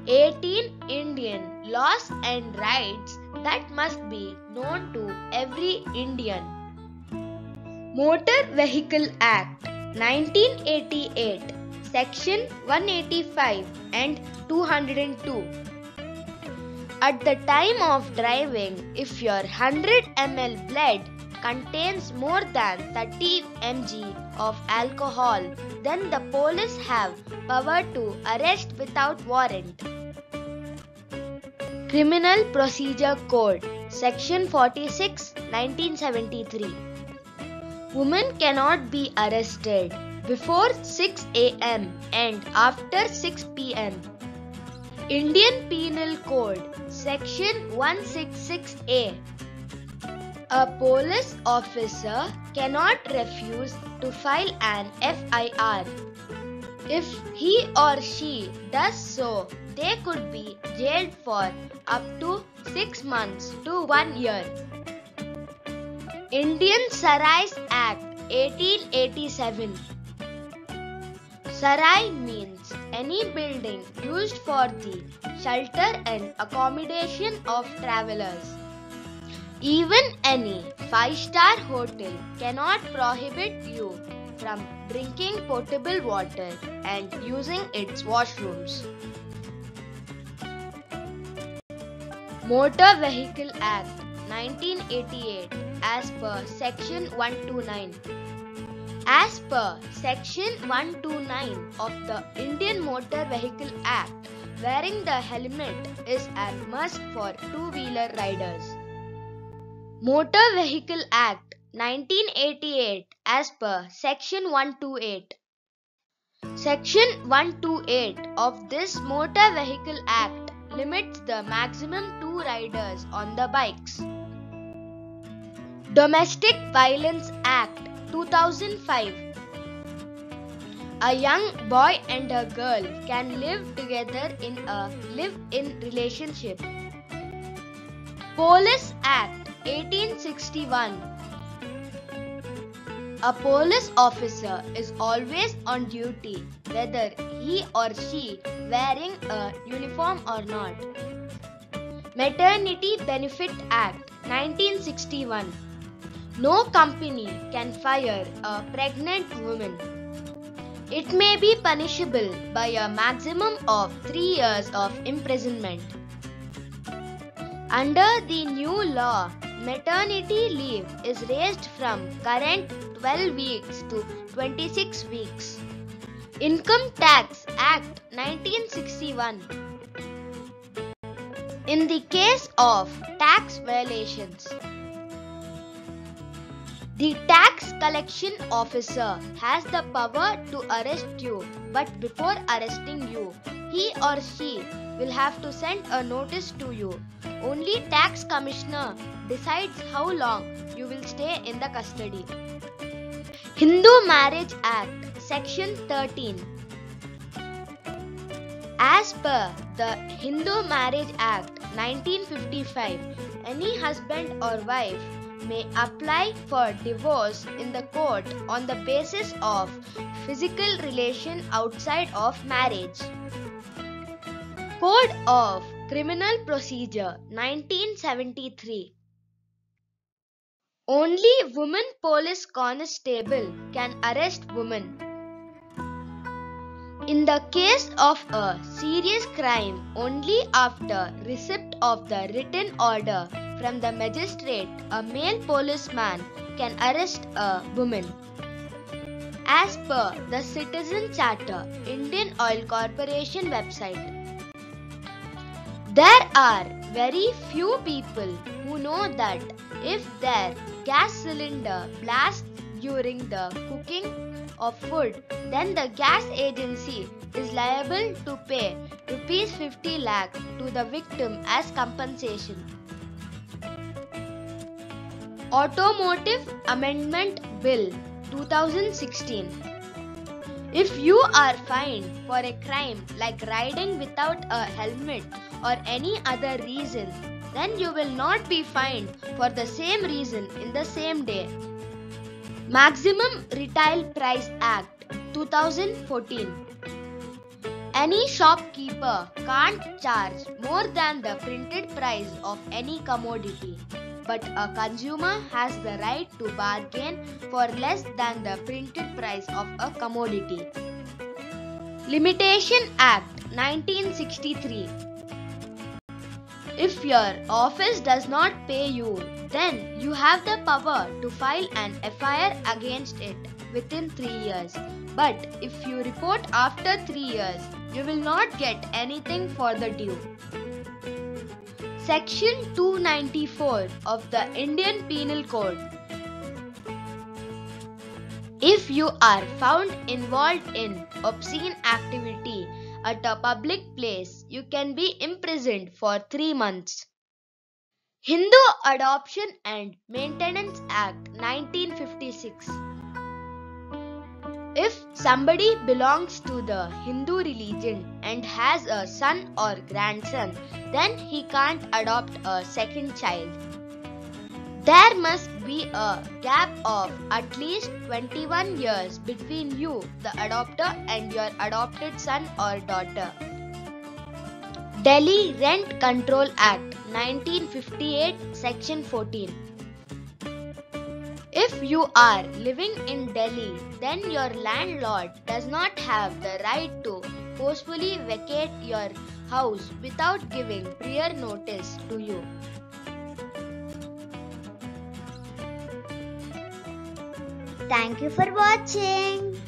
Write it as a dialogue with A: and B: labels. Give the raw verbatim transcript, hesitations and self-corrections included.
A: eighteen Indian laws and rights that must be known to every Indian. Motor Vehicle Act nineteen eighty-eight, Section one eighty-five and two hundred two. At the time of driving, if your one hundred milliliters blood contains more than thirty milligrams of alcohol, then the police have power to arrest without warrant. Criminal Procedure Code, Section forty-six, nineteen seventy-three. Women cannot be arrested before six a m and after six p m Indian Penal Code, Section one sixty-six A. A police officer cannot refuse to file an F I R. If he or she does so, they could be jailed for up to six months to one year. Indian Sarais Act eighteen eighty-seven. Sarai means any building used for the shelter and accommodation of travelers. Even any five-star hotel cannot prohibit you from drinking potable water and using its washrooms. Motor Vehicle Act nineteen eighty-eight as per Section one twenty-nine. As per Section one twenty-nine of the Indian Motor Vehicle Act, wearing the helmet is a must for two-wheeler riders. Motor Vehicle Act nineteen eighty-eight as per Section one twenty-eight. Section one twenty-eight of this Motor Vehicle Act limits the maximum two riders on the bikes. Domestic Violence Act two thousand five. A young boy and a girl can live together in a live-in relationship. Police Act eighteen sixty-one. A police officer is always on duty whether he or she wearing a uniform or not. Maternity Benefit Act nineteen sixty-one. No company can fire a pregnant woman. It may be punishable by a maximum of three years of imprisonment. Under the new law, maternity leave is raised from current twelve weeks to twenty-six weeks. Income Tax Act nineteen sixty-one. In the case of tax violations, the tax collection officer has the power to arrest you, but before arresting you, he or she will have to send a notice to you. Only tax commissioner decides how long you will stay in the custody. Hindu Marriage Act, Section thirteen. As per the Hindu Marriage Act nineteen fifty-five, any husband or wife may apply for divorce in the court on the basis of physical relation outside of marriage. Code of Criminal Procedure nineteen seventy-three. Only woman police constable can arrest women. In the case of a serious crime, only after receipt of the written order from the magistrate, a male policeman can arrest a woman. As per the Citizen Charter, Indian Oil Corporation website, there are very few people who know that if their gas cylinder blasts during the cooking of food, then the gas agency is liable to pay rupees fifty lakh to the victim as compensation. Automotive Amendment Bill two thousand sixteen. If you are fined for a crime like riding without a helmet or any other reason, then you will not be fined for the same reason in the same day. Maximum Retail Price Act two thousand fourteen. Any shopkeeper can't charge more than the printed price of any commodity, but a consumer has the right to bargain for less than the printed price of a commodity. Limitation Act nineteen sixty-three. If your office does not pay you, then you have the power to file an F I R against it within three years. But if you report after three years, you will not get anything for the due. Section two ninety-four of the Indian Penal Code. If you are found involved in obscene activity at a public place, you can be imprisoned for three months. Hindu Adoption and Maintenance Act nineteen fifty-six. If somebody belongs to the Hindu religion and has a son or grandson, then he can't adopt a second child. There must be a gap of at least twenty-one years between you, the adopter, and your adopted son or daughter. Delhi Rent Control Act nineteen fifty-eight, Section fourteen. If you are living in Delhi, then your landlord does not have the right to forcefully vacate your house without giving prior notice to you.
B: Thank you for watching.